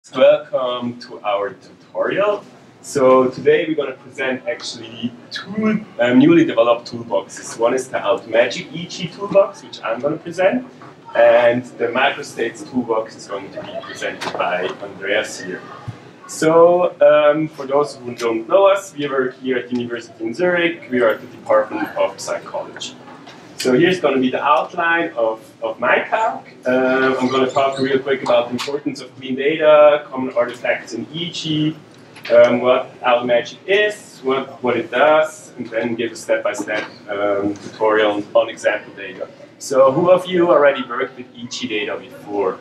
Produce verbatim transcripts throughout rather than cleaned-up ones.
Welcome to our tutorial. So today we're going to present actually two um, newly developed toolboxes. One is the Automagic E G toolbox, which I'm going to present, and the MicroStates toolbox is going to be presented by Andreas here. So um, for those who don't know us, we work here at the University in Zurich. We are at the Department of Psychology. So here's going to be the outline of, of my talk. Uh, I'm going to talk real quick about the importance of clean data, common artifacts in E G, um, what Automagic is, what, what it does, and then give a step-by-step um, tutorial on example data. So who of you already worked with E G data before?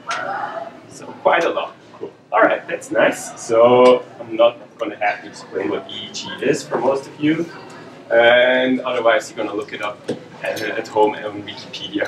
So quite a lot. Cool. All right, that's nice. So I'm not going to have to explain what E G is for most of you. And otherwise, you're going to look it up at home on Wikipedia.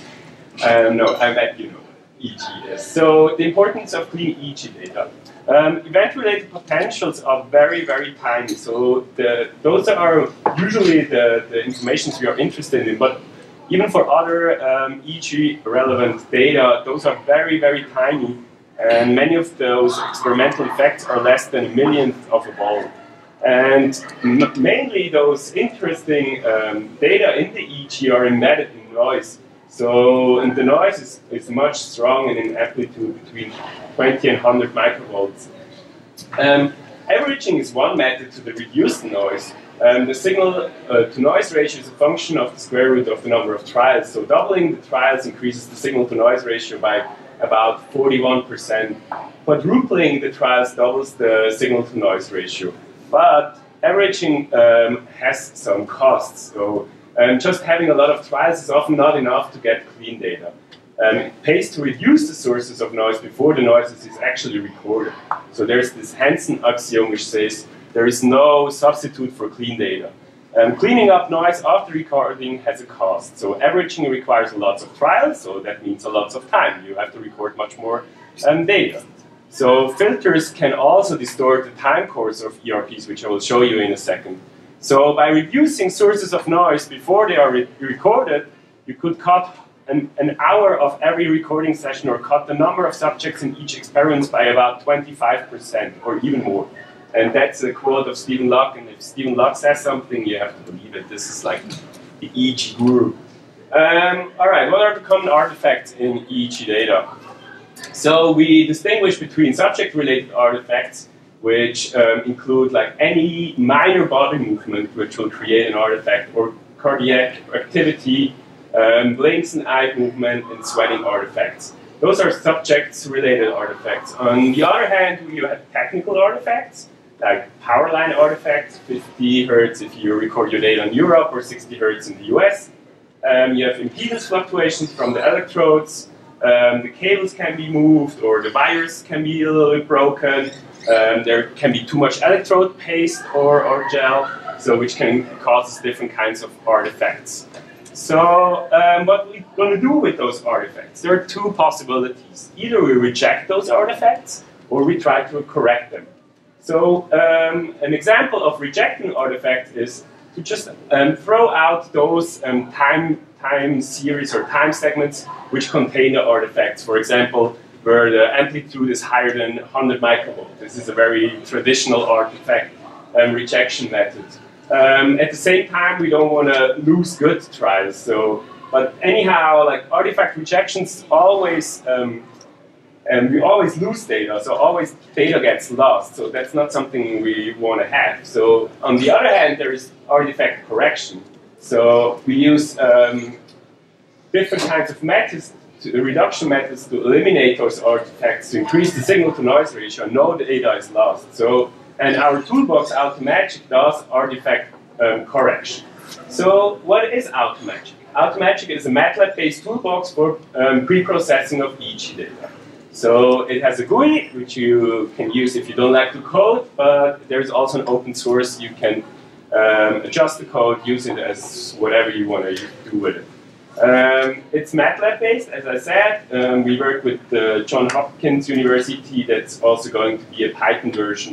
um, no, I bet you know what E G is. So the importance of clean E G data. Um, event-related potentials are very, very tiny. So the, those are usually the, the informations we are interested in. But even for other um, E G-relevant data, those are very, very tiny. And many of those experimental effects are less than a millionth of a ball. And mainly those interesting um, data in the E G are embedded in noise. So, and the noise is, is much stronger in amplitude between twenty and one hundred microvolts. Um, averaging is one method to reduce the noise. Um, the signal uh, to noise ratio is a function of the square root of the number of trials. So doubling the trials increases the signal to noise ratio by about forty-one percent. Quadrupling the trials doubles the signal to noise ratio. But averaging um, has some costs, so um, just having a lot of trials is often not enough to get clean data. Um, it pays to reduce the sources of noise before the noise is actually recorded. So there's this Hansen axiom which says there is no substitute for clean data. Um, cleaning up noise after recording has a cost. So averaging requires lots of trials, so that means a lot of time. You have to record much more um, data. So filters can also distort the time course of E R Ps, which I will show you in a second. So by reducing sources of noise before they are re recorded, you could cut an, an hour of every recording session or cut the number of subjects in each experiment by about twenty-five percent or even more. And that's a quote of Stephen Locke, and if Stephen Locke says something, you have to believe it. This is like the E G guru. Um, all right, what are the common artifacts in E G data? So we distinguish between subject-related artifacts, which um, include like any minor body movement which will create an artifact, or cardiac activity, um, blinks and eye movement, and sweating artifacts. Those are subjects-related artifacts. On the other hand, we have technical artifacts, like power line artifacts, fifty hertz if you record your data in Europe, or sixty hertz in the U S. Um, you have impedance fluctuations from the electrodes. Um, the cables can be moved, or the wires can be a little bit broken. Um, there can be too much electrode paste or, or gel, so which can cause different kinds of artifacts. So um, what we're going to do with those artifacts? There are two possibilities. Either we reject those artifacts, or we try to correct them. So um, an example of rejecting artifacts is to just um, throw out those um, time time series or time segments which contain the artifacts. For example, where the amplitude is higher than one hundred microvolts. This is a very traditional artifact um, rejection method. Um, at the same time, we don't want to lose good trials. So, but anyhow, like artifact rejections always, um, and we always lose data. So always data gets lost. So that's not something we want to have. So on the other hand, there is artifact correction. So we use um, different kinds of methods, to, reduction methods, to eliminate those artifacts, to increase the signal-to-noise ratio. No data is lost. So, and our toolbox Automagic does artifact um, correction. So, what is Automagic? Automagic is a MATLAB-based toolbox for um, pre-processing of E G data. So it has a G U I, which you can use if you don't like to code, but there is also an open source. You can Um, adjust the code, use it as whatever you want to do with it. Um, it's MATLAB based, as I said. Um, we work with the Johns Hopkins University. That's also going to be a Python version,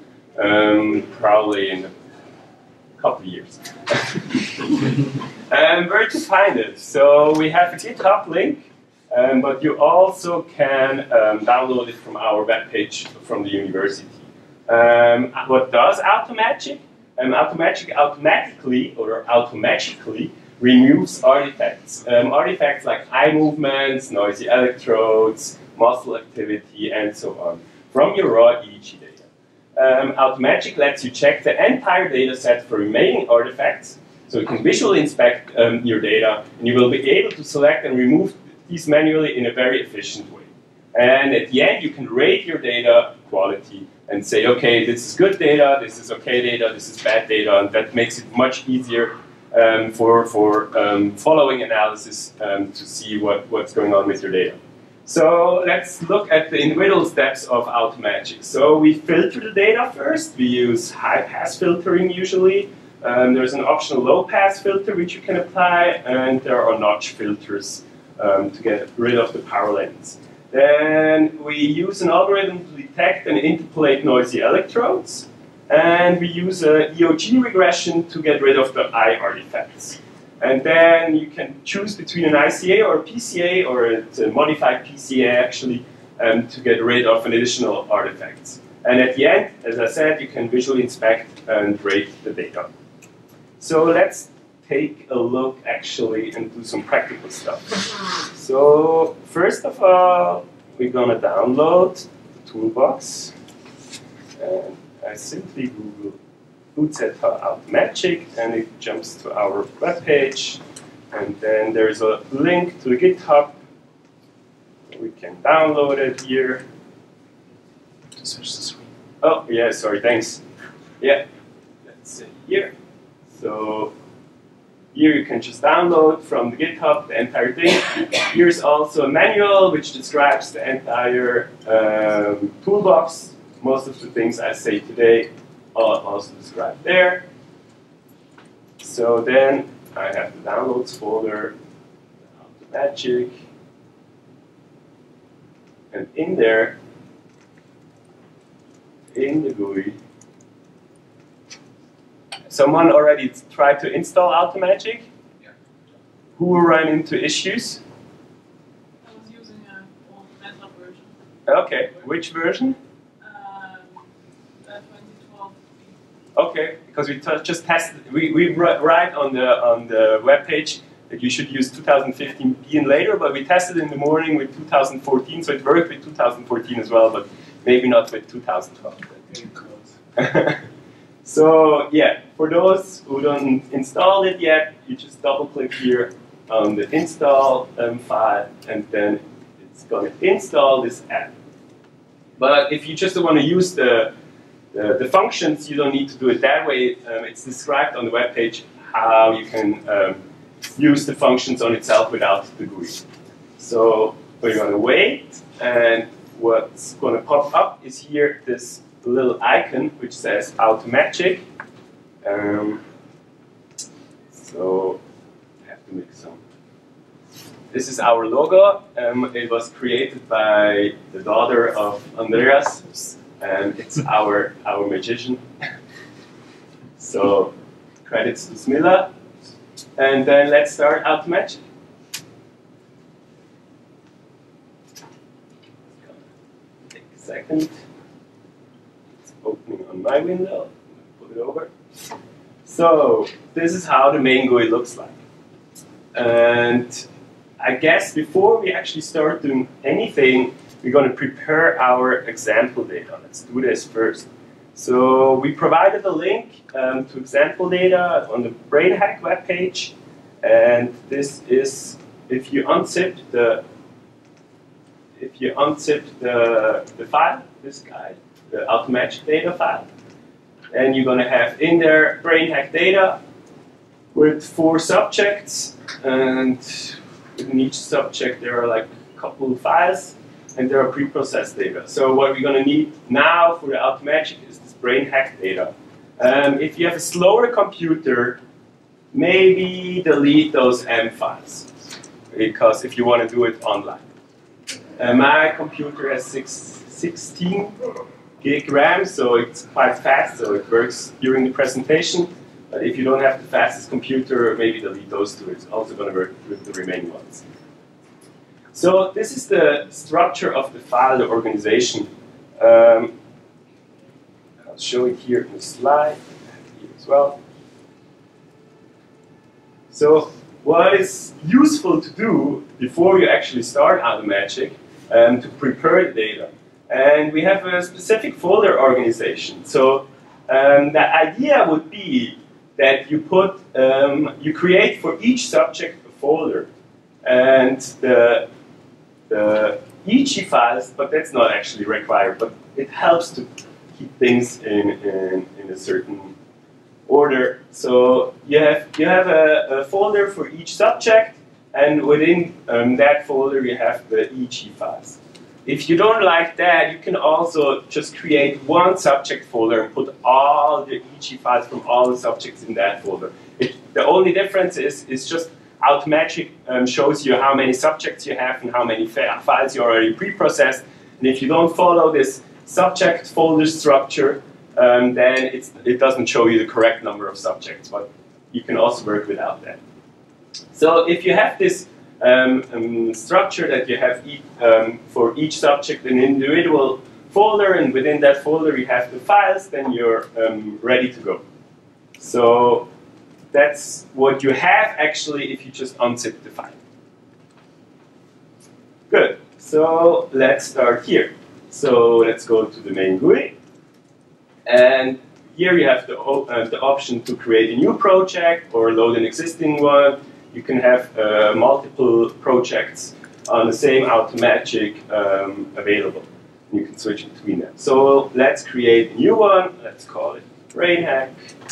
um, probably in a couple of years. um, where to find it? So we have a GitHub link. Um, but you also can um, download it from our webpage from the university. Um, what does Automagic? Um, Automagic automatically or automagically removes artifacts. Um, artifacts like eye movements, noisy electrodes, muscle activity, and so on from your raw E E G data. Um, Automagic lets you check the entire data set for remaining artifacts, so you can visually inspect um, your data, and you will be able to select and remove these manually in a very efficient way. And at the end, you can rate your data quality and say, okay, this is good data, this is okay data, this is bad data, and that makes it much easier um, for, for um, following analysis um, to see what, what's going on with your data. So let's look at the individual steps of Automagic. So we filter the data first. We use high-pass filtering usually. Um, there's an optional low-pass filter which you can apply, and there are notch filters um, to get rid of the power lanes. Then we use an algorithm to detect and interpolate noisy electrodes, and we use a E O G regression to get rid of the eye artifacts. And then you can choose between an I C A or a P C A, or a modified P C A actually, um, to get rid of an additional artifacts. And at the end, as I said, you can visually inspect and rate the data. So let's take a look actually and do some practical stuff. So first of all, we're gonna download the toolbox, and I simply Google Uzetha Automagic, and it jumps to our web page, and then there's a link to the GitHub. We can download it here. Search the screen. Oh yeah, sorry, thanks. Yeah, that's it here. So here you can just download from the GitHub the entire thing. Here's also a manual which describes the entire um, toolbox. Most of the things I say today are also described there. So then I have the downloads folder, Automagic, and in there, in the G U I, someone already tried to install Automagic? Yeah. Who ran into issues? I was using an old MATLAB version. Okay, which version? Um, uh, twenty twelve. Okay, because we just tested, we, we write on the on the web page that you should use two thousand fifteen B and later, but we tested in the morning with two thousand fourteen, so it worked with two thousand fourteen as well, but maybe not with two thousand twelve. So yeah, for those who don't install it yet, you just double click here on the install um, file, and then it's going to install this app. But if you just want to use the, the, the functions, you don't need to do it that way. Um, it's described on the web page how you can um, use the functions on itself without the G U I. So we're going to wait, and what's going to pop up is here this little icon which says Automagic. Um, so I have to make some. This is our logo. Um, it was created by the daughter of Andreas, and it's our our magician. So credits to Smilla. And then let's start Automagic. Take a second. Opening on my window, put it over. So this is how the main G U I looks like. And I guess before we actually start doing anything, we're going to prepare our example data. Let's do this first. So we provided a link um, to example data on the BrainHack webpage, and this is if you unzip the if you unzip the the file, this guide. The Automagic data file, and you're going to have in there BrainHack data with four subjects, and in each subject there are like a couple of files, and there are pre-processed data. So what we're going to need now for the Automagic is this BrainHack data. Um, if you have a slower computer, maybe delete those M files, because if you want to do it online. Uh, my computer has six, sixteen gig RAM, so it's quite fast, so it works during the presentation. But if you don't have the fastest computer, maybe delete those two. It's also going to work with the remaining ones. So this is the structure of the file, the organization. Um, I'll show it here in the slide here as well. So what is useful to do before you actually start Automagic um, to prepare the data? And we have a specific folder organization. So um, the idea would be that you put, um, you create for each subject a folder. And the, the E G files, but that's not actually required, but it helps to keep things in, in, in a certain order. So you have, you have a, a folder for each subject, and within um, that folder you have the E G files. If you don't like that, you can also just create one subject folder and put all the E G files from all the subjects in that folder. It, the only difference is, is just Automagic um, shows you how many subjects you have and how many files you already pre-processed. And if you don't follow this subject folder structure, um, then it's, it doesn't show you the correct number of subjects. But you can also work without that. So if you have this um, um, structure that you have e um, for each subject an individual folder, and within that folder you have the files, then you're um, ready to go. So that's what you have actually if you just unzip the file. Good. So let's start here. So let's go to the main G U I. And here you have the, uh, the option to create a new project or load an existing one. You can have uh, multiple projects on the same Automagic um, available. You can switch between them. So let's create a new one. Let's call it BrainHack.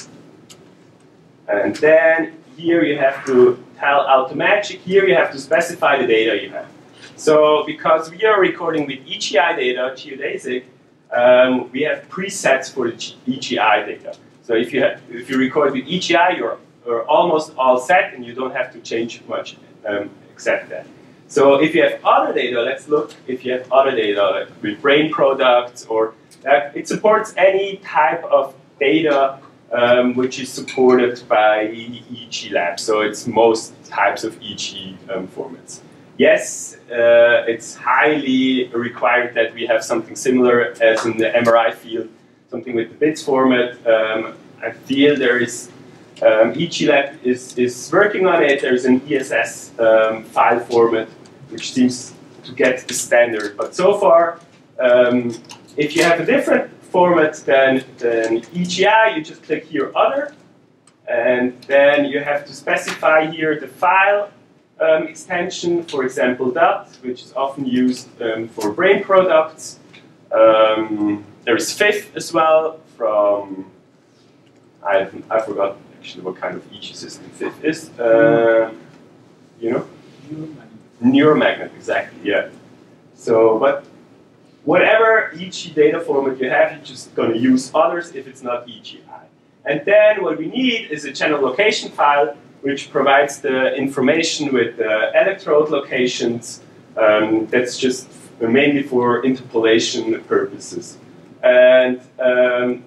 And then here you have to tell Automagic, here you have to specify the data you have. So because we are recording with E G I data, geodesic, um, we have presets for the E G I data. So if you, have, if you record with E G I, you're, you're almost all set and you don't have to change much um, except that. So if you have other data, let's look if you have other data like with brain products, or uh, it supports any type of data Um, which is supported by E G Lab, so it's most types of E G um, formats. Yes, uh, it's highly required that we have something similar as in the M R I field, something with the bits format. Um, I feel there is, um, E G Lab is, is working on it. There's an E S S um, file format which seems to get the standard, but so far, um, if you have a different format than, than E G I, you just click here Other, and then you have to specify here the file um, extension, for example D O T, which is often used um, for brain products. Um, there is F I F as well from, I, I forgot actually what kind of E G system F I F is. Uh, you know? Neuromagnet. Neuromagnet, exactly, yeah. So, but whatever E G data format you have, you're just going to use others if it's not E G I. And then what we need is a channel location file, which provides the information with the electrode locations. Um, that's just mainly for interpolation purposes. And um,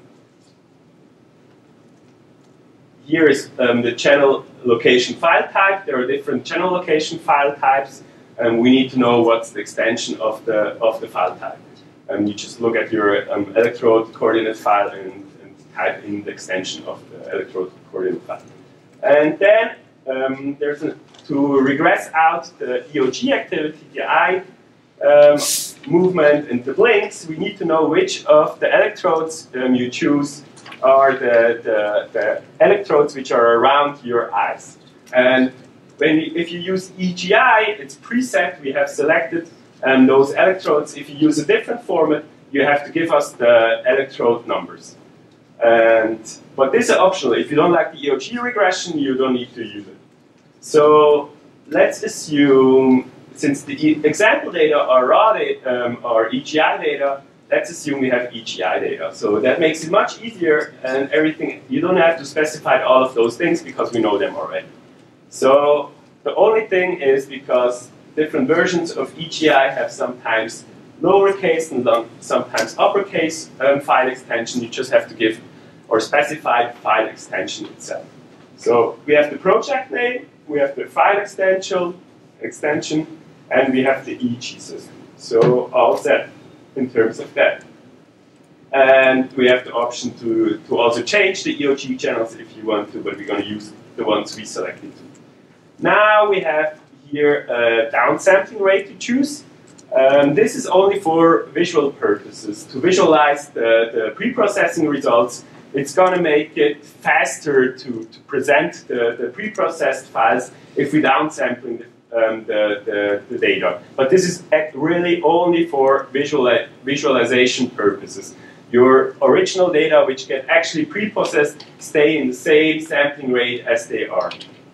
here is um, the channel location file type. There are different channel location file types, and we need to know what's the extension of the, of the file type. Um, you just look at your um, electrode coordinate file and, and type in the extension of the electrode coordinate file. And then um, there's a, to regress out the E O G activity, the eye um, movement and the blinks, we need to know which of the electrodes um, you choose are the, the, the electrodes which are around your eyes. And when you, if you use E G I, it's preset, we have selected and those electrodes. If you use a different format, you have to give us the electrode numbers. And, but this is optional. If you don't like the E O G regression, you don't need to use it. So let's assume, since the e example data are raw data, um, or E G I data, let's assume we have E G I data. So that makes it much easier, and everything, you don't have to specify all of those things because we know them already. So the only thing is, because different versions of E G I have sometimes lowercase and sometimes uppercase um, file extension, you just have to give or specify the file extension itself. So we have the project name, we have the file extension, extension and we have the E G system. So all set in terms of that. And we have the option to, to also change the E O G channels if you want to, but we're going to use the ones we selected. Now we have here a downsampling rate to choose. Um, this is only for visual purposes. To visualize the, the pre-processing results, it's going to make it faster to, to present the, the pre-processed files if we downsampling the, um, the, the, the data. But this is really only for visual, visualization purposes. Your original data, which get actually pre-processed, stay in the same sampling rate as they are.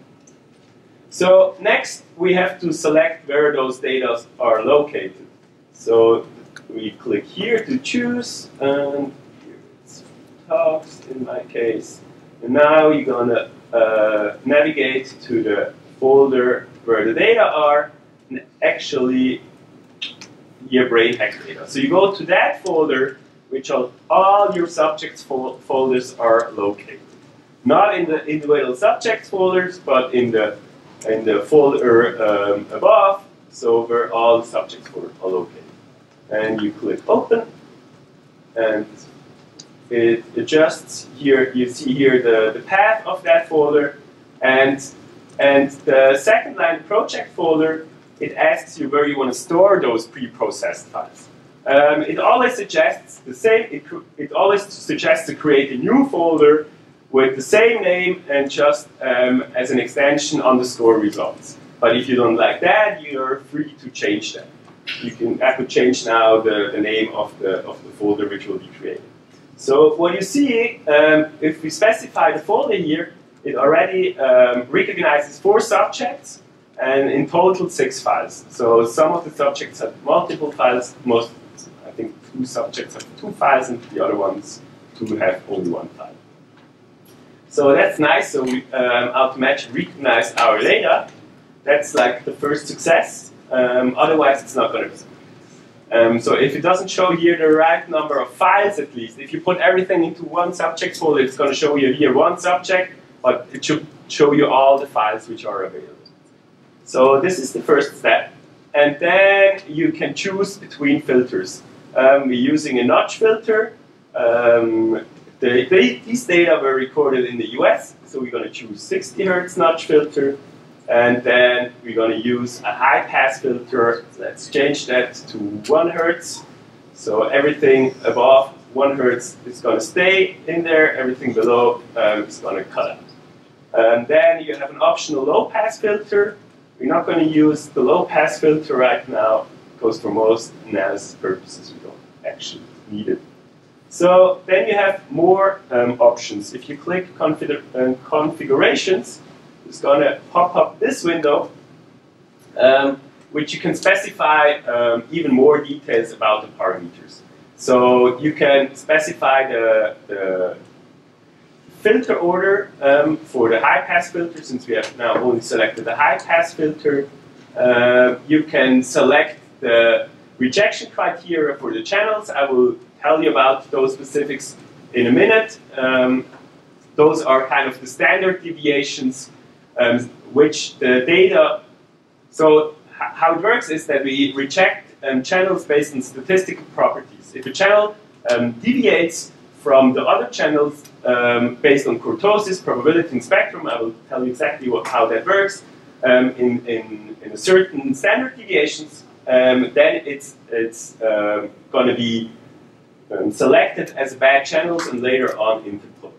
So next, we have to select where those data are located. So we click here to choose, and here it's talks in my case. And now you're gonna uh, navigate to the folder where the data are, and actually your BrainHack data. So you go to that folder, which all, all your subjects fol folders are located. Not in the individual subjects folders, but in the in the folder um, above, so where all the subjects are located. And you click open, and it adjusts here. You see here the, the path of that folder, and and the second line project folder, it asks you where you want to store those pre-processed files. Um, it always suggests the same. It, it always suggests to create a new folder with the same name and just um, as an extension underscore results. But if you don't like that, you're free to change that. You can I could change now the, the name of the of the folder which will be created. So what you see, um, if we specify the folder here, it already um, recognizes four subjects and in total six files. So some of the subjects have multiple files. Most, I think, two subjects have two files, and the other ones two have only one file. So that's nice. So we um, automatically recognize our data. That's like the first success. Um, otherwise, it's not going to be. Um, so if it doesn't show here the right number of files, at least, if you put everything into one subject folder, it's going to show you here one subject, but it should show you all the files which are available. So this is the first step. And then you can choose between filters. Um, we're using a notch filter. Um, the, they, these data were recorded in the U S, so we're going to choose sixty hertz notch filter. And then we're going to use a high-pass filter. Let's change that to one hertz. So everything above one hertz is going to stay in there. Everything below um, is going to cut out. And then you have an optional low-pass filter. We're not going to use the low-pass filter right now, because for most analysis purposes we don't actually need it. So then you have more um, options. If you click config uh, configurations, it's going to pop up this window, um, which you can specify um, even more details about the parameters. So you can specify the, the filter order um, for the high-pass filter, since we have now only selected the high-pass filter. Uh, you can select the rejection criteria for the channels. I will tell you about those specifics in a minute. Um, those are kind of the standard deviations Um, which the data, so how it works is that we reject um, channels based on statistical properties. If a channel um, deviates from the other channels um, based on kurtosis, probability, and spectrum, I will tell you exactly what, how that works, um, in, in, in a certain standard deviations, um, then it's, it's um, going to be um, selected as bad channels and later on interpolated.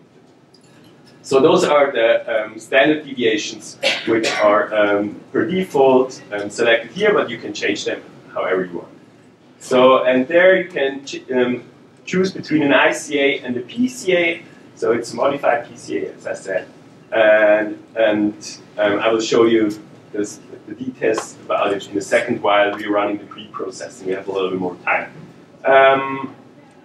So those are the um, standard deviations which are um, per default um, selected here, but you can change them however you want. So, and there you can ch um, choose between an I C A and a P C A. So it's a modified P C A, as I said. And, and um, I will show you this, the details about it in a second while we're running the pre-processing. We have a little bit more time. Um,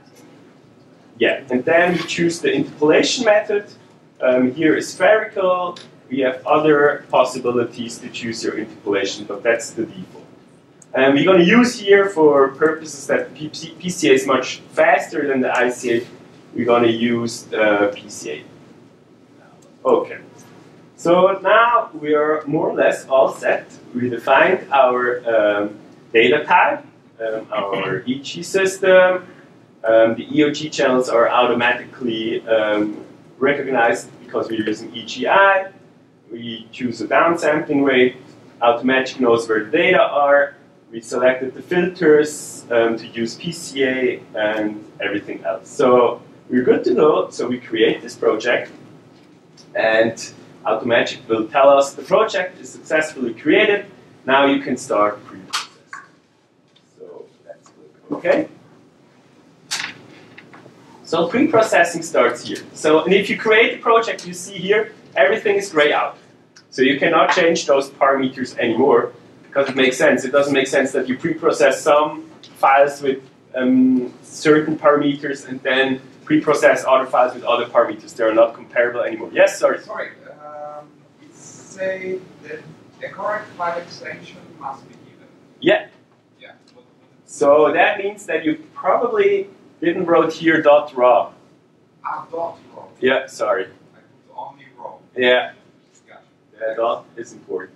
yeah, and then we choose the interpolation method. Um, here is spherical. We have other possibilities to choose your interpolation, but that's the default. And we're going to use here, for purposes that P C A is much faster than the I C A, we're going to use the P C A. Okay. So now we are more or less all set. We defined our um, data type, um, our E G system. Um, the E O G channels are automatically um, recognized because we're using E G I. We choose a downsampling rate. Automagic knows where the data are. We selected the filters um, to use P C A and everything else. So we're good to go. So we create this project, and Automagic will tell us the project is successfully created. Now you can start pre-processing. So let's click OK. So pre-processing starts here. So and if you create the project, you see here everything is grayed out. So you cannot change those parameters anymore because it makes sense. It doesn't make sense that you pre-process some files with um, certain parameters and then pre-process other files with other parameters. They are not comparable anymore. Yes, sorry. Sorry. Say that the correct file extension must be given. Yeah. Yeah. So that means that you probably didn't wrote here dot raw. Ah, dot raw. Yeah, sorry. I put only raw. Yeah. Gotcha. That dot is important.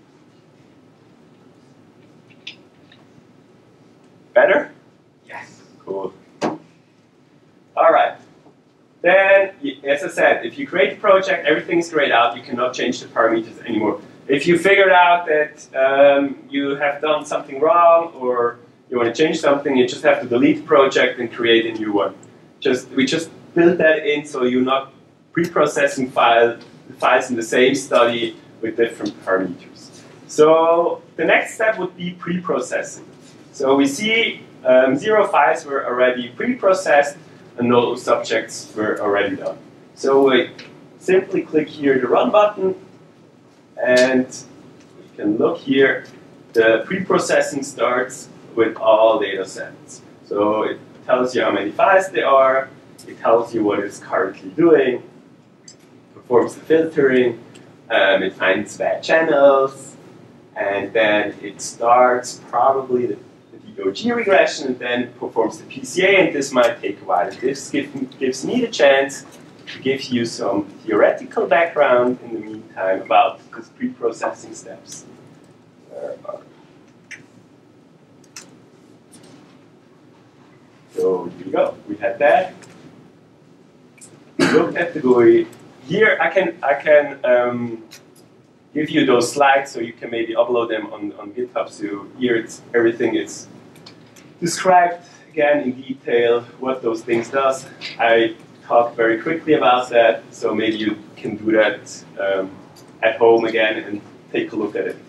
Better? Yes. Cool. All right. Then, as I said, if you create a project, everything is grayed out. You cannot change the parameters anymore. If you figured out that um, you have done something wrong or you want to change something, you just have to delete the project and create a new one. Just we just build that in so you're not pre-processing file, files in the same study with different parameters. So the next step would be pre-processing. So we see um, zero files were already pre-processed, and no subjects were already done. So we simply click here the Run button, and we can look here. The pre-processing starts with all data sets. So it tells you how many files there are, it tells you what it's currently doing, performs the filtering, um, it finds bad channels, and then it starts probably the E O G regression and then performs the P C A, and this might take a while. This give, gives me the chance to give you some theoretical background in the meantime about these pre-processing steps. So here we go. We had that. We looked at the G U I. Here I can I can um, give you those slides so you can maybe upload them on, on GitHub. So here it's everything is described again in detail what those things does. I talked very quickly about that, so maybe you can do that um, at home again and take a look at it.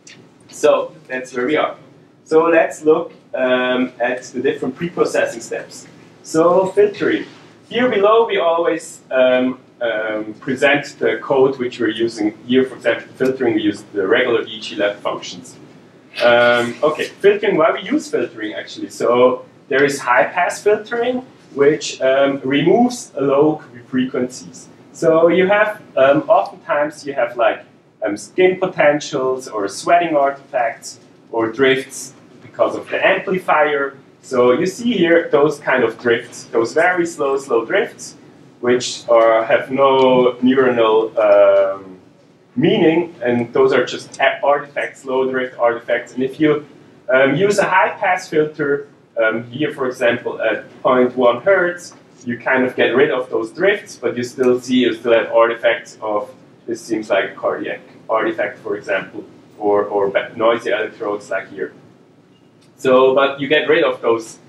So that's where we are. So let's look um, at the different pre-processing steps. So filtering. Here below we always um, um, present the code which we're using. Here, for example, filtering, we use the regular E G lab functions. Um, okay, filtering, why we use filtering actually. So there is high-pass filtering, which um, removes low frequencies. So you have, um, oftentimes you have like um, skin potentials or sweating artifacts or drifts because of the amplifier. So you see here those kind of drifts, those very slow, slow drifts, which are, have no neuronal um, meaning, and those are just artifacts, slow drift artifacts. And if you um, use a high-pass filter, um, here for example at zero point one hertz, you kind of get rid of those drifts, but you still see, you still have artifacts of, this seems like a cardiac artifact for example, or, or noisy electrodes like here. So, but you get rid of those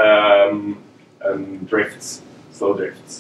um, um, drifts, slow drifts.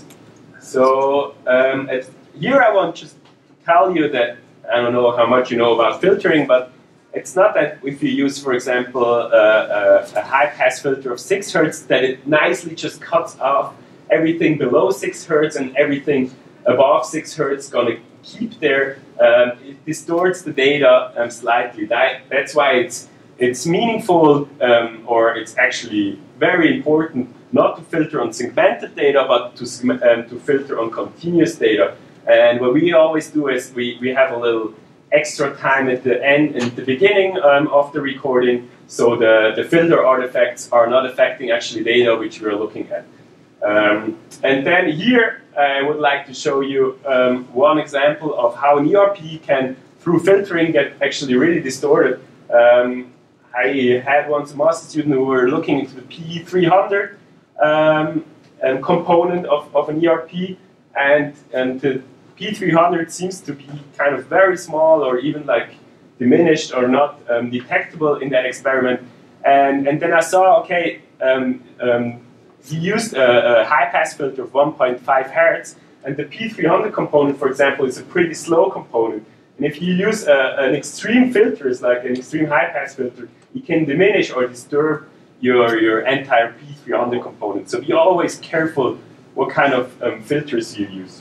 So um, at, here I want just tell you that, I don't know how much you know about filtering, but it's not that if you use, for example, uh, a, a high-pass filter of six hertz, that it nicely just cuts off everything below six hertz and everything above six hertz going to keep there. Um, it distorts the data um, slightly. That, that's why it's, it's meaningful, um, or it's actually very important not to filter on segmented data, but to, um, to filter on continuous data. And what we always do is we, we have a little extra time at the end and the beginning um, of the recording, so the, the filter artifacts are not affecting actually data which we're looking at. Um, and then here I would like to show you um, one example of how an E R P can, through filtering, get actually really distorted. Um, I had once a master student who were looking into the P three hundred um, um, component of, of an E R P, and, and the P three hundred seems to be kind of very small or even like diminished or not um, detectable in that experiment. And, and then I saw, okay, um, um, he used a, a high-pass filter of one point five hertz, and the P three hundred component, for example, is a pretty slow component. And if you use a, an extreme filter, like an extreme high-pass filter, you can diminish or disturb your, your entire P three hundred component. So be always careful what kind of um, filters you use.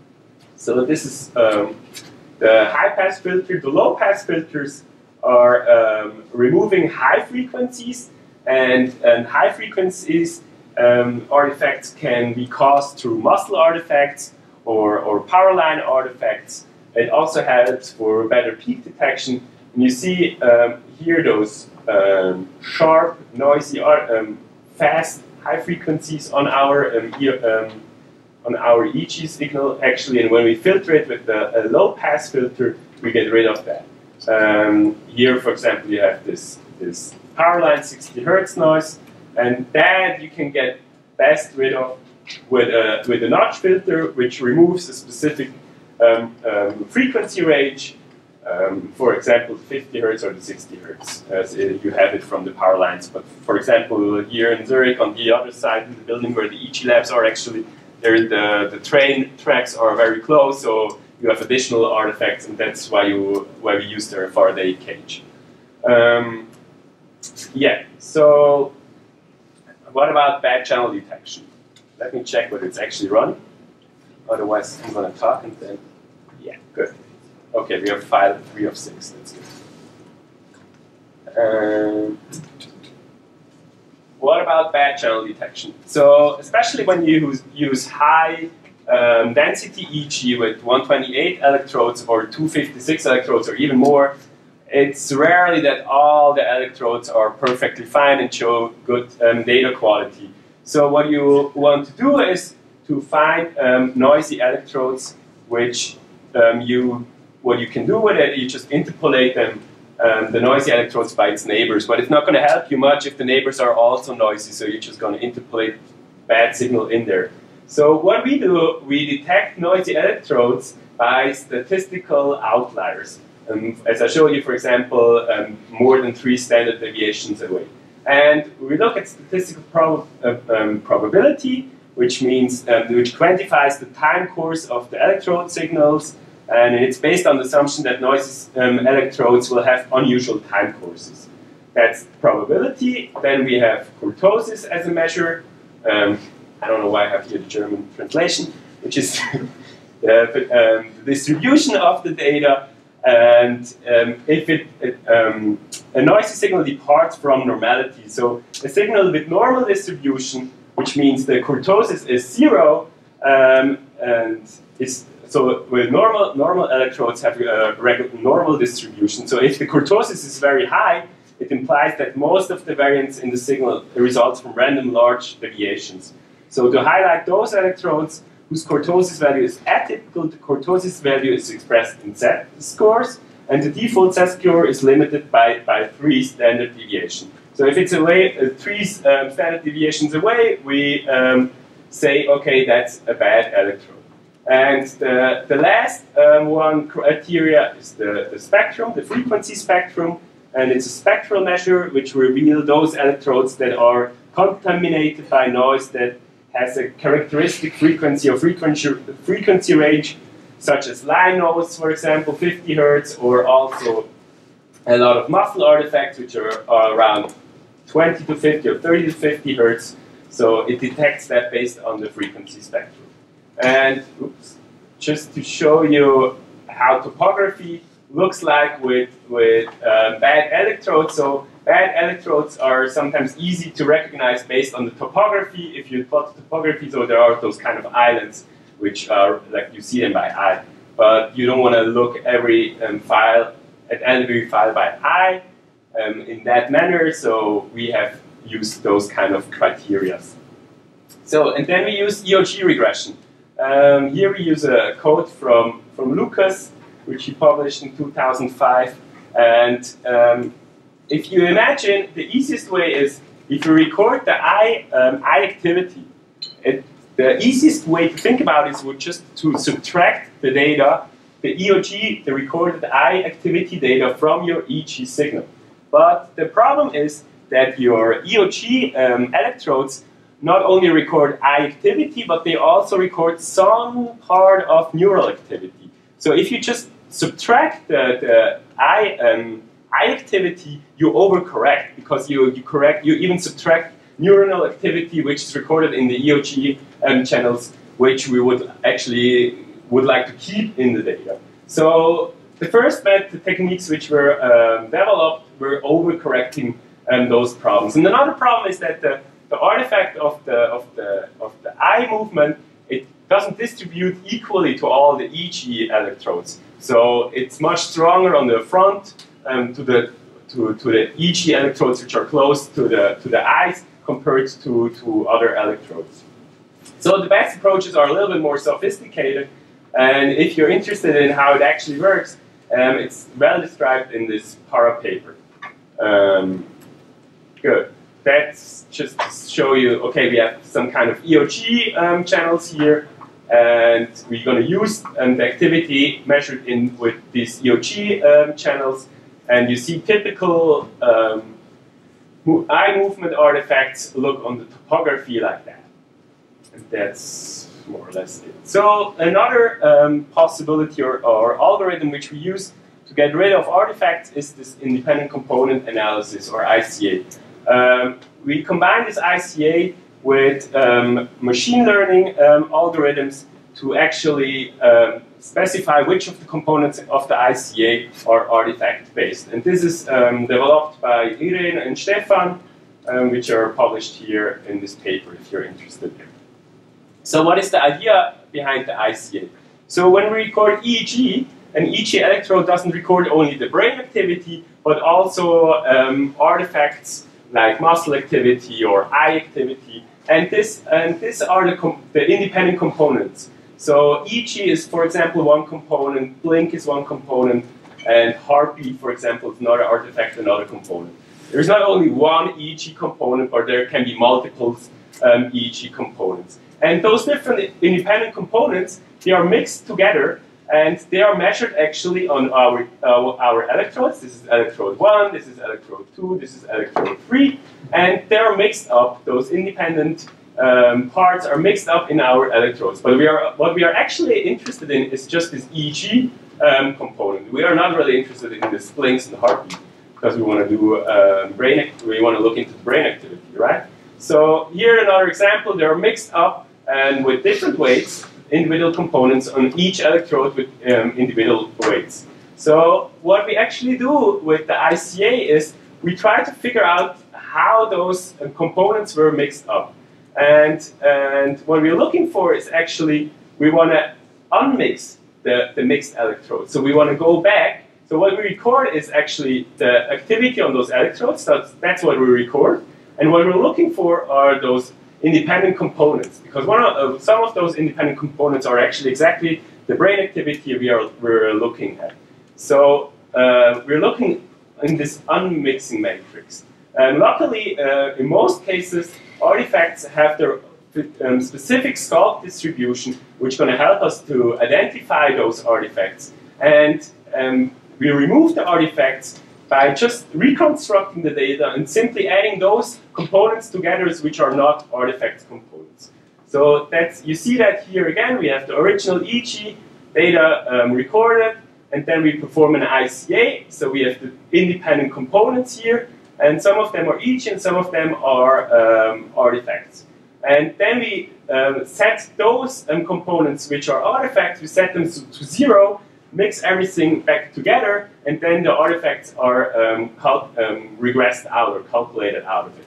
So this is um, the high-pass filter. The low-pass filters are um, removing high frequencies, and, and high frequencies um, artifacts can be caused through muscle artifacts or, or power line artifacts. It also helps for better peak detection. And you see um, here those um, sharp, noisy, um, fast, high frequencies on our um, um, on our E G signal actually, and when we filter it with the, a low-pass filter, we get rid of that. Um, here, for example, you have this this power line sixty hertz noise, and that you can get best rid of with a with a notch filter, which removes a specific um, um, frequency range. Um, for example, fifty hertz or the sixty hertz, as you have it from the power lines. But for example, here in Zurich, on the other side of the building where the E G labs are, actually, there the the train tracks are very close, so you have additional artifacts, and that's why you why we use the Faraday cage. Um, yeah. So, what about bad channel detection? Let me check whether it's actually running. Otherwise, I'm going to talk and then, yeah, good. Okay, we have five, three of six. That's good. Um, what about bad channel detection? So, especially when you use, use high um, density E G with one twenty-eight electrodes or two fifty-six electrodes or even more, it's rarely that all the electrodes are perfectly fine and show good um, data quality. So, what you want to do is to find um, noisy electrodes, which um, you What you can do with it, you just interpolate them, um, the noisy electrodes by its neighbors. But it's not going to help you much if the neighbors are also noisy, so you're just going to interpolate bad signal in there. So what we do, we detect noisy electrodes by statistical outliers. Um, as I showed you, for example, um, more than three standard deviations away. And we look at statistical prob uh, um, probability, which means, um, which quantifies the time course of the electrode signals. And it's based on the assumption that noisy um, electrodes will have unusual time courses. That's probability. Then we have kurtosis as a measure. Um, I don't know why I have here the German translation, which is the, um, the distribution of the data. And um, if it, it um, a noisy signal departs from normality, so a signal with normal distribution, which means the kurtosis is zero, um, and is So with normal, normal electrodes have a regular, normal distribution. So if the kurtosis is very high, it implies that most of the variance in the signal results from random large deviations. So to highlight those electrodes whose kurtosis value is atypical, the kurtosis value is expressed in z-scores, and the default z-score is limited by, by three standard deviations. So if it's away, uh, three um, standard deviations away, we um, say, okay, that's a bad electrode. And the, the last um, one criteria is the, the spectrum, the frequency spectrum, and it's a spectral measure which reveals those electrodes that are contaminated by noise that has a characteristic frequency or frequency, frequency range, such as line noise, for example, fifty hertz, or also a lot of muffle artifacts, which are, are around twenty to fifty or thirty to fifty hertz. So it detects that based on the frequency spectrum. And oops, just to show you how topography looks like with, with uh, bad electrodes. So bad electrodes are sometimes easy to recognize based on the topography. If you plot the topography, so there are those kind of islands which are like you see them by eye. But you don't want to look every um, file at every file by eye um, in that manner. So we have used those kind of criteria. So, and then we use E O G regression. Um, here we use a code from, from Lucas, which he published in two thousand five. And um, if you imagine, the easiest way is if you record the eye, um, eye activity, it, the easiest way to think about it is just to subtract the data, the E O G, the recorded eye activity data from your E E G signal. But the problem is that your E O G um, electrodes not only record eye activity, but they also record some part of neural activity. So if you just subtract the, the eye, um, eye activity, you overcorrect, because you, you correct, you even subtract neuronal activity, which is recorded in the E O G um, channels, which we would actually would like to keep in the data. So the first method techniques which were um, developed were overcorrecting um, those problems. And another problem is that the, the artifact of the, of, the, of the eye movement, it doesn't distribute equally to all the E E G electrodes. So it's much stronger on the front um, to, the, to, to the E E G electrodes which are close to the, to the eyes compared to, to other electrodes. So the best approaches are a little bit more sophisticated, and if you're interested in how it actually works, um, it's well described in this Para paper. Um, good. That's just to show you, okay, we have some kind of E O G um, channels here, and we're going to use um, the activity measured in with these E O G um, channels, and you see typical um, eye movement artifacts look on the topography like that. And that's more or less it. So another um, possibility or, or algorithm which we use to get rid of artifacts is this independent component analysis, or I C A. Um, we combine this I C A with um, machine learning um, algorithms to actually um, specify which of the components of the I C A are artifact-based. And this is um, developed by Irene and Stefan, um, which are published here in this paper if you're interested. So what is the idea behind the I C A? So when we record E E G, an E E G electrode doesn't record only the brain activity, but also um, artifacts like muscle activity or eye activity. And this and these are the, com the independent components. So E E G is, for example, one component, blink is one component, and heartbeat, for example, is another artifact, another component. There's not only one E E G component, but there can be multiple um, E E G components. And those different independent components, they are mixed together, and they are measured actually on our, uh, our electrodes. This is electrode one, this is electrode two, this is electrode three, and they are mixed up. Those independent um, parts are mixed up in our electrodes. But we are, what we are actually interested in is just this E E G um, component. We are not really interested in the blinks and the heartbeat, because we want to do uh, brain, we want to look into the brain activity, right? So here another example, they are mixed up and with different weights, individual components on each electrode with um, individual weights. So what we actually do with the I C A is we try to figure out how those uh, components were mixed up. And, and what we're looking for is actually, we want to unmix the, the mixed electrodes. So we want to go back. So what we record is actually the activity on those electrodes. That's, that's what we record. And what we're looking for are those independent components, because one of, uh, some of those independent components are actually exactly the brain activity we are we're looking at. So uh, we're looking in this unmixing matrix. And luckily, uh, in most cases, artifacts have their um, specific sculpt distribution, which is going to help us to identify those artifacts. And um, we remove the artifacts by just reconstructing the data and simply adding those components together which are not artifact components. So that's, you see that here again, we have the original E E G data um, recorded, and then we perform an I C A, so we have the independent components here, and some of them are E E G and some of them are um, artifacts. And then we um, set those um, components which are artifacts, we set them to, to zero, mix everything back together, and then the artifacts are um, um, regressed out or calculated out of it.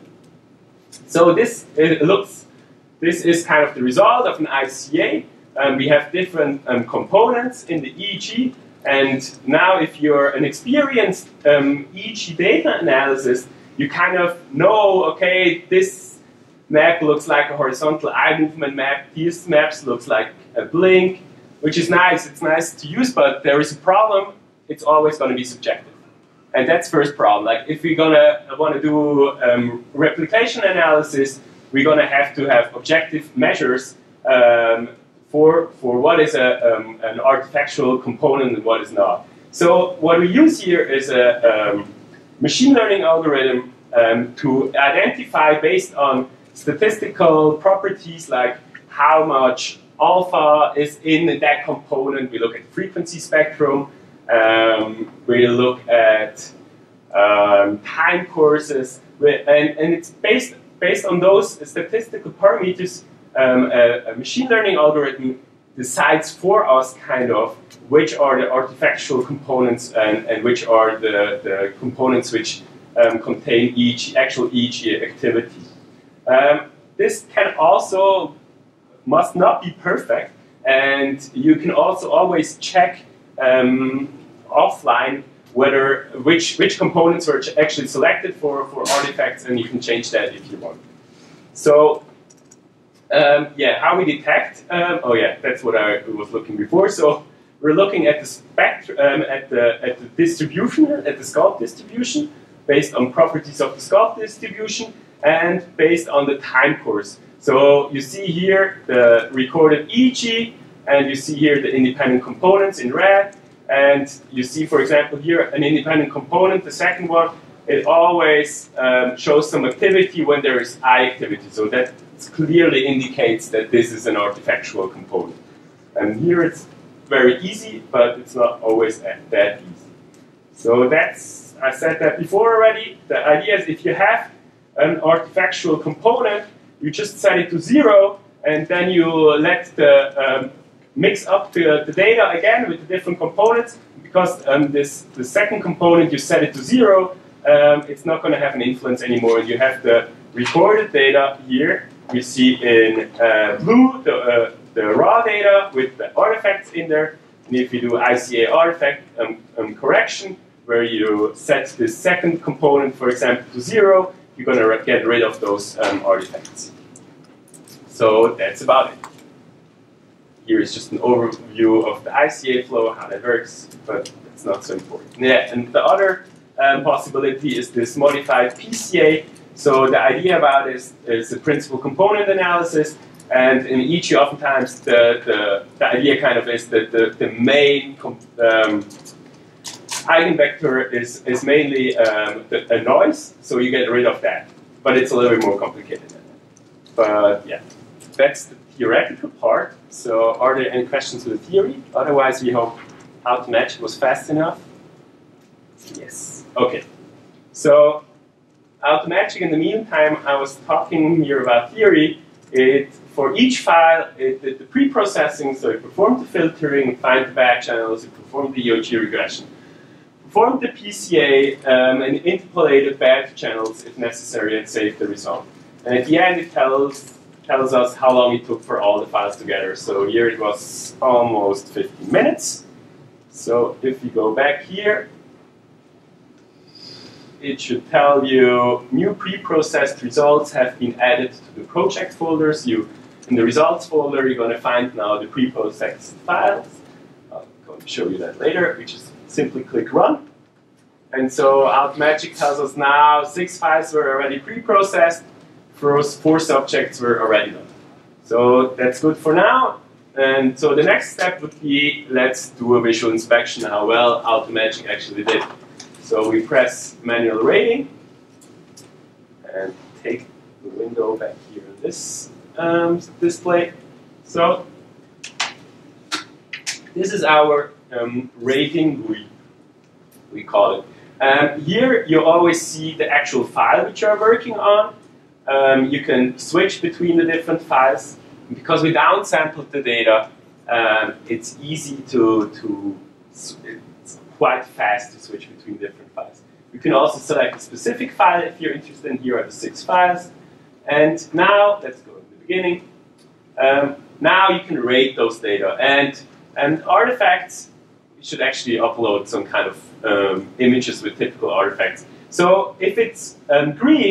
So this it looks, this is kind of the result of an I C A. Um, we have different um, components in the E E G, and now if you're an experienced um, E E G data analysis, you kind of know, okay, this map looks like a horizontal eye movement map. These maps looks like a blink, which is nice. It's nice to use, but there is a problem. It's always going to be subjective. And that's first problem. Like if we're gonna want to do um, replication analysis, we're gonna have to have objective measures um, for for what is a um, an artifactual component and what is not. So what we use here is a um, machine learning algorithm um, to identify based on statistical properties like how much alpha is in that component. We look at frequency spectrum. Um, we look at um, time courses, and, and it's based based on those statistical parameters. Um, a, a machine learning algorithm decides for us kind of which are the artifactual components and, and which are the, the components which um, contain each actual E E G activity. Um, this can also must not be perfect, and you can also always check um, offline whether which which components are actually selected for for artifacts, and you can change that if you want. So um, yeah, how we detect? Um, oh yeah, that's what I was looking before. So we're looking at the spectrum, um, at the at the distribution, at the sculpt distribution, based on properties of the sculpt distribution, and based on the time course. So you see here the recorded E E G, and you see here the independent components in red. And you see, for example, here an independent component, the second one, it always um, shows some activity when there is eye activity. So that clearly indicates that this is an artifactual component. And here it's very easy, but it's not always that easy. So that's, I said that before already. The idea is if you have an artifactual component, you just set it to zero, and then you let the um, mix up the, the data again with the different components, because um, this the second component you set it to zero, um, it's not going to have an influence anymore. You have the recorded data here. You see in uh, blue the, uh, the raw data with the artifacts in there. And if you do I C A artifact um, um, correction, where you set the second component, for example, to zero, you're going to get rid of those um, artifacts. So that's about it. Here is just an overview of the I C A flow, how that works, but it's not so important. Yeah, and the other um, possibility is this modified P C A. So the idea about this is the principal component analysis, and in E E G oftentimes the, the, the idea kind of is that the, the main um, eigenvector is, is mainly um, the, a noise, so you get rid of that. But it's a little bit more complicated than that. But yeah, that's the theoretical part. So are there any questions with the theory? Otherwise, we hope how to match was fast enough. Yes. Okay. So Automagic, in the meantime, I was talking here about theory. It for each file, it did the pre-processing, so it performed the filtering, find the bad channels, it performed the E O G regression, performed the P C A, um, and interpolated bad channels if necessary, and saved the result. And at the end, it tells tells us how long it took for all the files together. So here it was almost fifteen minutes. So if you go back here, it should tell you new pre-processed results have been added to the project folders. You, in the results folder, you're going to find now the pre-processed files. I'm going to show you that later. We just simply click run. And so Automagic tells us now six files were already pre-processed. First four subjects were already done. So that's good for now. And so the next step would be, let's do a visual inspection how well Automagic actually did. So we press manual rating and take the window back here in this um, display. So this is our um, rating G U I, we call it. Um, here you always see the actual file which you are working on. Um, you can switch between the different files. Because we downsampled the data, um, it's easy to, to, it's quite fast to switch between different files. You can also select a specific file if you're interested. In here are the six files. And now, let's go in the beginning. Um, now you can rate those data. And, and artifacts, you should actually upload some kind of um, images with typical artifacts. So if it's um, green,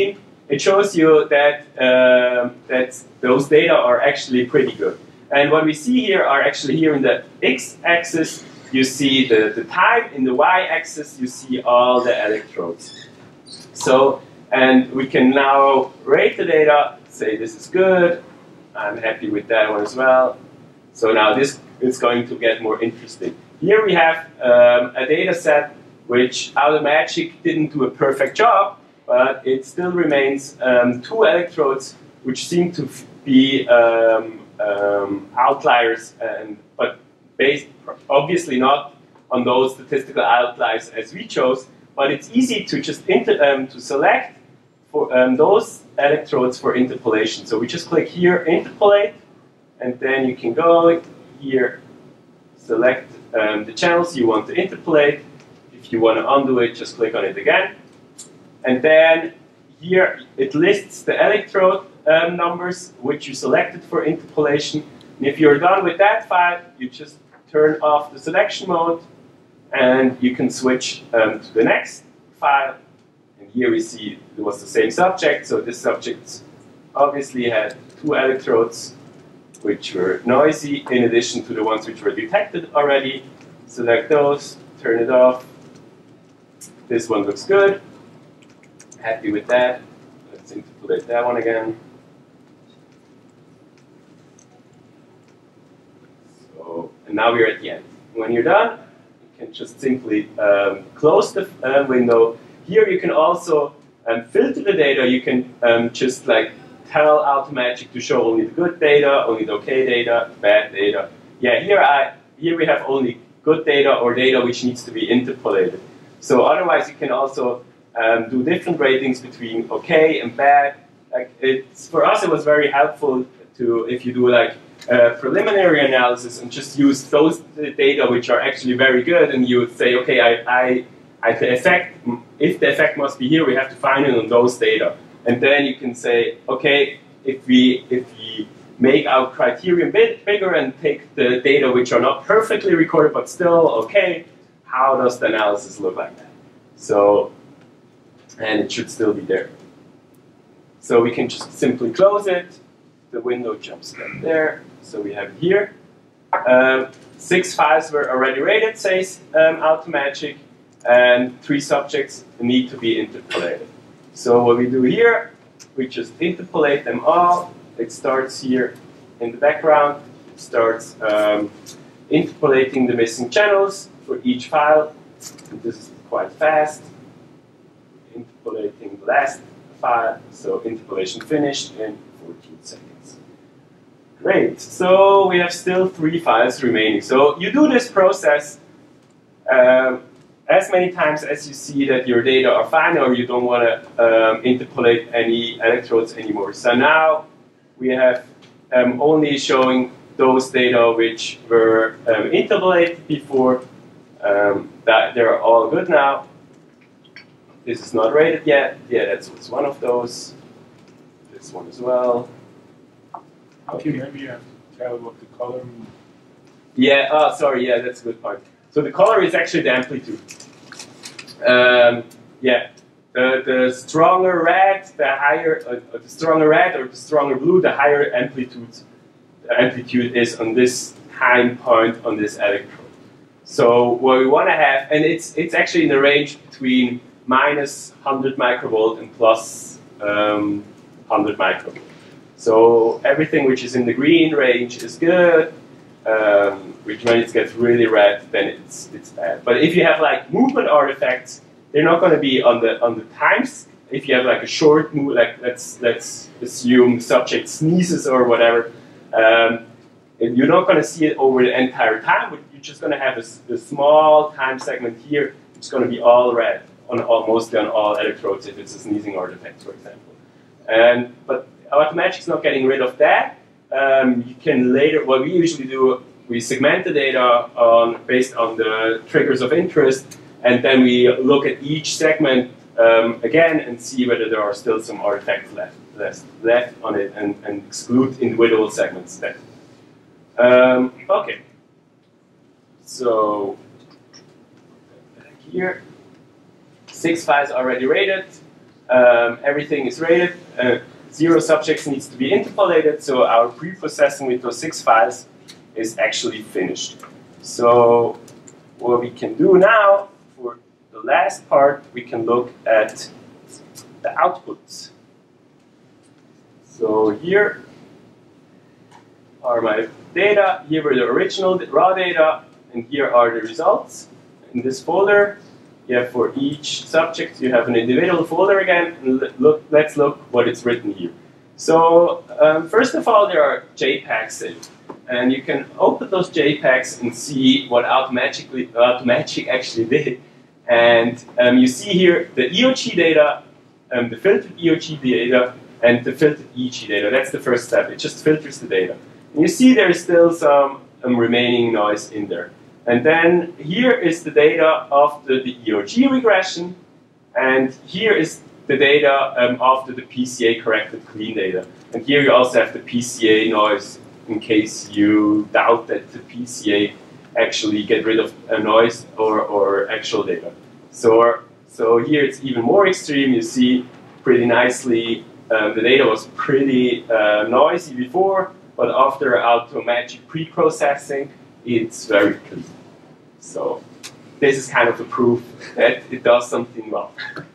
it shows you that, um, that those data are actually pretty good. And what we see here are actually here in the x-axis, you see the, the time. In the y-axis, you see all the electrodes. So, and we can now rate the data, say this is good. I'm happy with that one as well. So now this is going to get more interesting. Here we have um, a data set which Automagic didn't do a perfect job, but it still remains um, two electrodes which seem to be um, um, outliers, and, but based obviously not on those statistical outliers as we chose, but it's easy to just inter um, to select for um, those electrodes for interpolation. So we just click here, interpolate, and then you can go here, select um, the channels you want to interpolate. If you want to undo it, just click on it again. And then here it lists the electrode um, numbers which you selected for interpolation. And if you're done with that file, you just turn off the selection mode and you can switch um, to the next file. And here we see it was the same subject, so this subject obviously had two electrodes which were noisy in addition to the ones which were detected already. Select those, turn it off. This one looks good. Happy with that. Let's interpolate that one again. So, and now we're at the end. When you're done, you can just simply um, close the uh, window. Here you can also um, filter the data. You can um, just like tell Automagic to show only the good data, only the okay data, bad data. Yeah, here I here we have only good data or data which needs to be interpolated. So otherwise, you can also um, do different ratings between okay and bad. Like it's for us, it was very helpful to if you do like a preliminary analysis and just use those data which are actually very good, and you would say, okay, I, I, I the effect if the effect must be here, we have to find it on those data, and then you can say, okay, if we if we make our criterion bit bigger and take the data which are not perfectly recorded but still okay, how does the analysis look like that? So, and it should still be there. So we can just simply close it. The window jumps back there. So we have it here. Um, six files were already rated, says um, Automagic, and three subjects need to be interpolated. So what we do here, we just interpolate them all. It starts here in the background. It starts um, interpolating the missing channels for each file. And this is quite fast. Interpolating the last file. So interpolation finished in fourteen seconds. Great. So we have still three files remaining. So you do this process um, as many times as you see that your data are fine or you don't want to um, interpolate any electrodes anymore. So now we have um, only showing those data which were um, interpolated before. Um, that they're all good now. This is not rated yet. Yeah, that's what's one of those. This one as well. Okay, maybe you have to tell what the color means. Yeah, oh, sorry, yeah, that's a good point. So the color is actually the amplitude. Um, yeah, the, the stronger red, the higher, uh, the stronger red or the stronger blue, the higher amplitude, the amplitude is on this time point on this electrode. So what we want to have, and it's it's actually in the range between minus one hundred microvolt and plus um, one hundred microvolt. So everything which is in the green range is good. Um, which when it gets really red, then it's it's bad. But if you have like movement artifacts, they're not going to be on the on the times. If you have like a short move, like let's let's assume the subject sneezes or whatever, um, you're not going to see it over the entire time. You're just going to have a, a small time segment here. It's going to be all red on all, mostly on all electrodes if it's a sneezing artifact, for example. And but Automagic not getting rid of that. Um, you can later. What we usually do, we segment the data on based on the triggers of interest, and then we look at each segment um, again and see whether there are still some artifacts left left, left on it, and, and exclude individual segments then. Um, okay. So back here, six files already rated. um, everything is rated. Uh, zero subjects needs to be interpolated, so our pre-processing with those six files is actually finished. So what we can do now, for the last part, we can look at the outputs. So here are my data, here were the original raw data, and here are the results. In this folder, you have for each subject, you have an individual folder again, and look, let's look what it's written here. So um, first of all, there are JPEGs saved. And you can open those JPEGs and see what Automagic, Automagic actually did. And um, you see here the E O G data, um, the filtered E O G data, and the filtered E G data. That's the first step. It just filters the data. And you see there is still some um, remaining noise in there. And then here is the data after the E O G regression. And here is the data um, after the P C A corrected clean data. And here you also have the P C A noise in case you doubt that the P C A actually get rid of a noise or, or actual data. So, so here it's even more extreme. You see pretty nicely um, the data was pretty uh, noisy before, but after Automagic pre-processing, it's very clean. So this is kind of a proof that it does something well.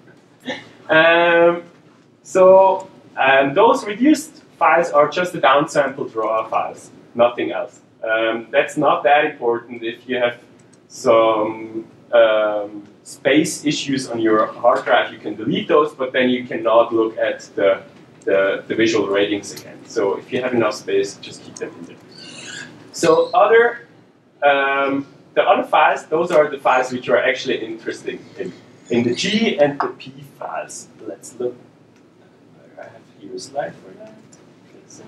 um, so um, those reduced files are just the downsampled raw files, nothing else. Um, that's not that important if you have some um, space issues on your hard drive. You can delete those, but then you cannot look at the, the, the visual ratings again. So if you have enough space, just keep them in there. So other, um, the other files, those are the files which are actually interesting in, in the G and the P files. Let's look. I have here a slide for that. So,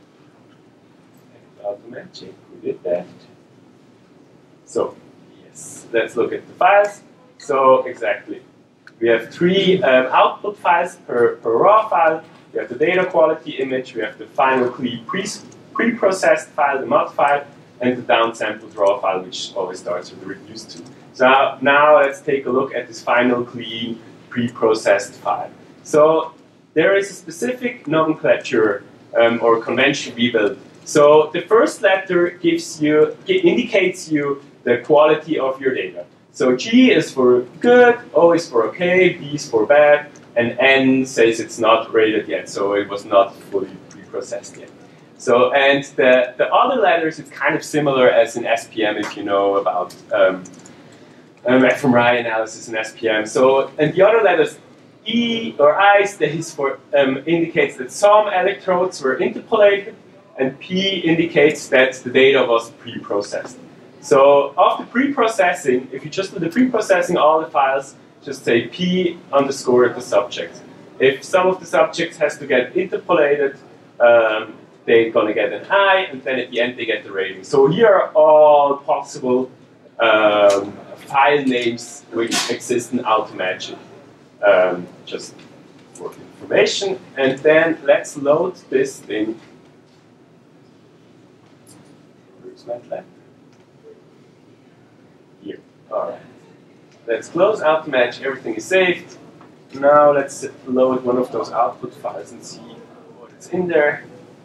Automagic, we did that. So, yes, let's look at the files. So, exactly. We have three um, output files per, per raw file. We have the data quality image, we have the final pre-processed file, the M O D file, and the downsampled raw file, which always starts with the reduced to. So now let's take a look at this final clean pre-processed file. So there is a specific nomenclature um, or convention we built. So the first letter gives you, indicates you the quality of your data. So G is for good, O is for okay, B is for bad, and N says it's not rated yet, so it was not fully pre-processed yet. So, and the, the other letters, it's kind of similar as in S P M if you know about um, um, fMRI analysis in S P M. So, and the other letters, E or I stays for, um, indicates that some electrodes were interpolated, and P indicates that the data was pre-processed. So after pre-processing, if you just do the pre-processing all the files, just say P underscore the subject. If some of the subjects has to get interpolated, um, they're going to get an I, and then at the end they get the rating. So here are all possible um, file names which exist in Automagic, um, just for information. And then let's load this thing. Where's MATLAB? Here. All right. Let's close Automagic. Everything is saved. Now let's load one of those output files and see what is in there.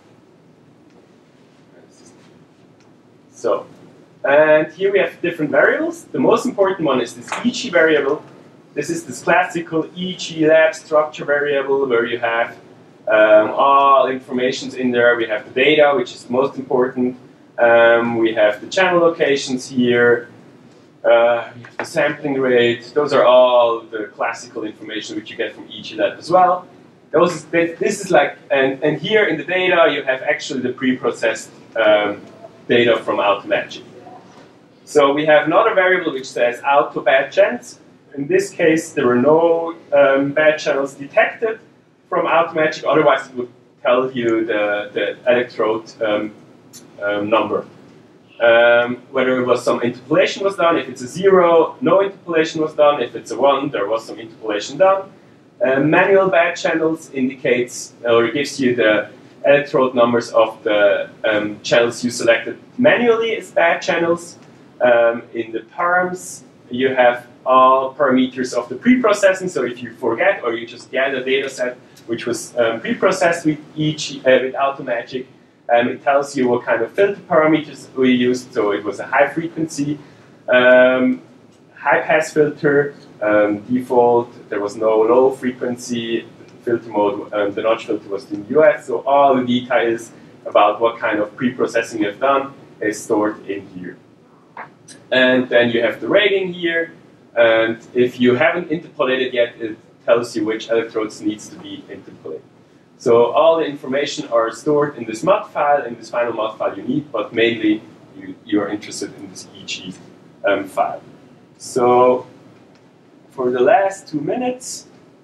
So, and here we have different variables. The most important one is this E G variable. This is this classical E G lab structure variable where you have um, all informations in there. We have the data, which is the most important. Um, we have the channel locations here. Uh, we have the sampling rate. Those are all the classical information which you get from E G lab as well. Those, this is like, and, and here in the data you have actually the pre-processed um, data from Automagic. So we have another variable which says auto bad chance. In this case, there were no um, bad channels detected from Automagic. Otherwise, it would tell you the, the electrode um, um, number. Um, whether it was some interpolation was done. If it's a zero, no interpolation was done. If it's a one, there was some interpolation done. Uh, manual bad channels indicates or gives you the electrode numbers of the um, channels you selected manually as bad channels. Um, in the params, you have all parameters of the pre-processing. So if you forget or you just get a data set which was um, pre-processed with each uh, with Automagic, um, it tells you what kind of filter parameters we used. So it was a high frequency, um, high pass filter, um, default. There was no low frequency filter mode. Um, the notch filter was in the U S. So all the details about what kind of pre-processing you've done is stored in here. And then you have the rating here. And if you haven't interpolated yet, it tells you which electrodes needs to be interpolated. So all the information are stored in this M O D file, in this final M O D file you need, but mainly you, you are interested in this E G um, file. So for the last two minutes,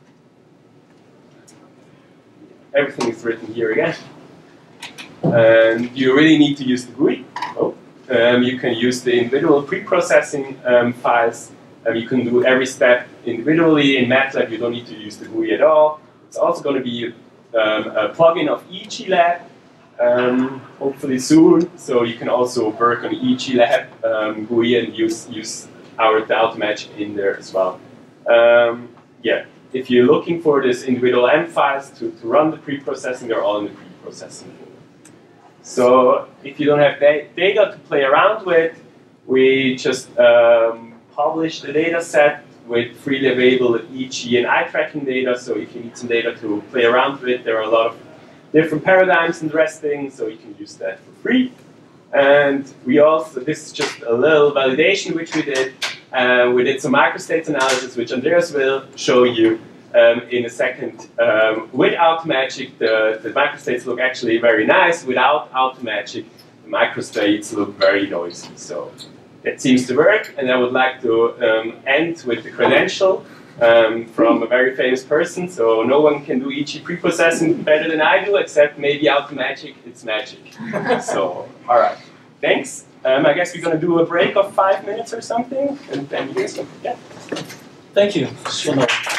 everything is written here again. And you really need to use the G U I. Oh. Um, you can use the individual pre-processing um, files. Um, you can do every step individually. In MATLAB, you don't need to use the G U I at all. It's also going to be um, a plugin of E G Lab, um, hopefully soon. So you can also work on E G Lab um, G U I and use, use our the Automagic in there as well. Um, yeah, if you're looking for this individual M files to, to run the pre-processing, they're all in the pre-processing folder. So if you don't have da data to play around with, we just um, publish the data set with freely available E G and eye tracking data. So if you need some data to play around with, there are a lot of different paradigms in resting, so you can use that for free. And we also, this is just a little validation which we did. Uh, we did some microstates analysis, which Andreas will show you um, in a second. Um, with Automagic, the, the microstates look actually very nice. Without Automagic, the microstates look very noisy. So that seems to work, and I would like to um, end with the credential um, from a very famous person. So no one can do E G pre-processing better than I do, except maybe Automagic. It's magic. So, all right, thanks. Um, I guess we're going to do a break of five minutes or something, and then you guys can, yeah. Thank you. Sure.